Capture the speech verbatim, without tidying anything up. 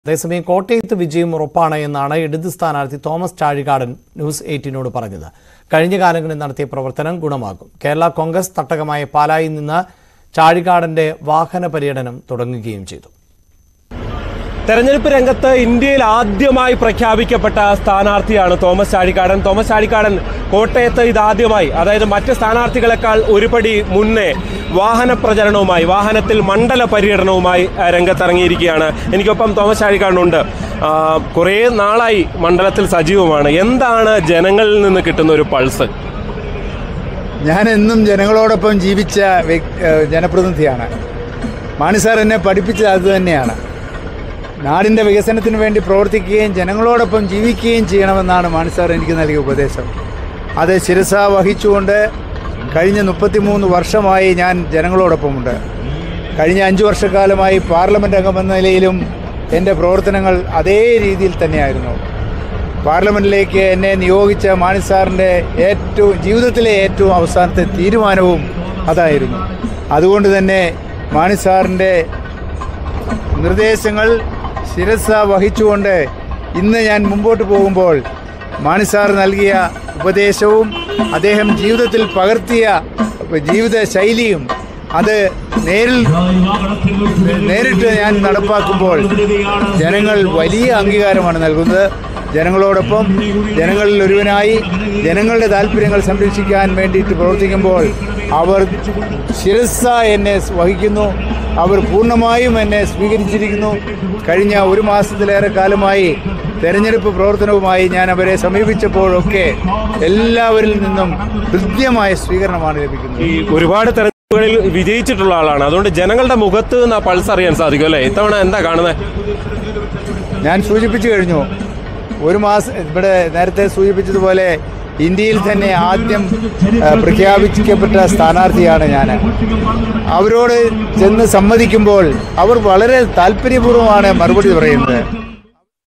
അതേസമയം കോട്ടയത്ത് വിജയം ഉറപ്പാണ് എന്നാണ് ഇടത് സ്ഥാനാർത്ഥി തോമസ് ചാഴികാടൻ ന്യൂസ് എയ്റ്റീനോട് പറഞ്ഞത്. കഴിഞ്ഞ കാലങ്ങളിൽ നടത്തിയ പ്രവർത്തനം ഗുണമാകും. കേരള കോൺഗ്രസ് തട്ടകമായ പാലായിൽ നിന്ന് ചാഴികാടന്റെ വാഹന പര്യടനം തുടങ്ങുകയും ചെയ്തു. തെരഞ്ഞെടുപ്പ് രംഗത്ത് ഇന്ത്യയിൽ ആദ്യമായി പ്രഖ്യാപിക്കപ്പെട്ട സ്ഥാനാർത്ഥിയാണ് തോമസ് ചാഴികാടൻ. തോമസ് ചാഴികാടൻ കോട്ടയത്ത് ഇതാദ്യമായി, അതായത് മറ്റ് സ്ഥാനാർത്ഥികളെക്കാൾ ഒരുപടി മുന്നേ വാഹന പ്രചരണവുമായി, വാഹനത്തിൽ മണ്ഡല പര്യടനവുമായി രംഗത്തിറങ്ങിയിരിക്കുകയാണ്. എനിക്കൊപ്പം തോമസ് ചാഴികാടനുണ്ട്. കുറേ നാളായി മണ്ഡലത്തിൽ സജീവമാണ്. എന്താണ് ജനങ്ങളിൽ നിന്ന് കിട്ടുന്ന ഒരു പൾസ്? ഞാൻ എന്നും ജനങ്ങളോടൊപ്പം ജീവിച്ച ജനപ്രതിനിധിയാണ്. മാണി സാർ എന്നെ പഠിപ്പിച്ചത് അതുതന്നെയാണ്. നാടിൻ്റെ വികസനത്തിന് വേണ്ടി പ്രവർത്തിക്കുകയും ജനങ്ങളോടൊപ്പം ജീവിക്കുകയും ചെയ്യണമെന്നാണ് മാണി സാർ എനിക്ക് നൽകിയ ഉപദേശം. അത് ശിരസ വഹിച്ചുകൊണ്ട് കഴിഞ്ഞ മുപ്പത്തിമൂന്ന് വർഷമായി ഞാൻ ജനങ്ങളോടൊപ്പമുണ്ട്. കഴിഞ്ഞ അഞ്ച് വർഷക്കാലമായി പാർലമെൻറ്റ് അംഗമെന്ന നിലയിലും എൻ്റെ പ്രവർത്തനങ്ങൾ അതേ രീതിയിൽ തന്നെയായിരുന്നു. പാർലമെൻറ്റിലേക്ക് എന്നെ നിയോഗിച്ച മാണി സാറിൻ്റെ ഏറ്റവും ജീവിതത്തിലെ ഏറ്റവും അവസാനത്തെ തീരുമാനവും അതായിരുന്നു. അതുകൊണ്ട് തന്നെ മാണി സാറിൻ്റെ നിർദ്ദേശങ്ങൾ ശിരസ വഹിച്ചുകൊണ്ട് ഇന്ന് ഞാൻ മുമ്പോട്ട് പോകുമ്പോൾ മാണി സാർ നൽകിയ ഉപദേശവും അദ്ദേഹം ജീവിതത്തിൽ പകർത്തിയ ജീവിത ശൈലിയും അത് നേരിൽ നേരിട്ട് ഞാൻ നടപ്പാക്കുമ്പോൾ ജനങ്ങൾ വലിയ അംഗീകാരമാണ് നൽകുന്നത്. ജനങ്ങളോടൊപ്പം ജനങ്ങളിൽ ഒരുവനായി ജനങ്ങളുടെ താല്പര്യങ്ങൾ സംരക്ഷിക്കാൻ വേണ്ടിയിട്ട് പ്രവർത്തിക്കുമ്പോൾ അവർ ശിരസ എന്നെ വഹിക്കുന്നു. അവർ പൂർണ്ണമായും എന്നെ സ്വീകരിച്ചിരിക്കുന്നു. കഴിഞ്ഞ ഒരു മാസത്തിലേറെ കാലമായി തെരഞ്ഞെടുപ്പ് പ്രവർത്തനവുമായി ഞാൻ അവരെ സമീപിച്ചപ്പോഴൊക്കെ എല്ലാവരിൽ നിന്നും ഹൃദ്യമായ സ്വീകരണമാണ് ലഭിക്കുന്നത്. ഈ ഒരുപാട് തെരഞ്ഞെടുപ്പുകളിൽ വിജയിച്ചിട്ടുള്ള ആളാണ്. അതുകൊണ്ട് ജനങ്ങളുടെ മുഖത്ത് നിന്ന് ആ പൾസ് അറിയാൻ സാധിക്കും അല്ലേ? ഇത്തവണ എന്താ കാണുന്നത്? ഞാൻ സൂചിപ്പിച്ചു കഴിഞ്ഞു. ഒരു മാസം ഇവിടെ നേരത്തെ സൂചിപ്പിച്ചതുപോലെ ഇന്ത്യയിൽ തന്നെ ആദ്യം പ്രഖ്യാപിക്കപ്പെട്ട സ്ഥാനാർത്ഥിയാണ് ഞാൻ. അവരോട് ചെന്ന് സമ്മതിക്കുമ്പോൾ അവർ വളരെ താല്പര്യപൂർവ്വമാണ് മറുപടി പറയുന്നത്.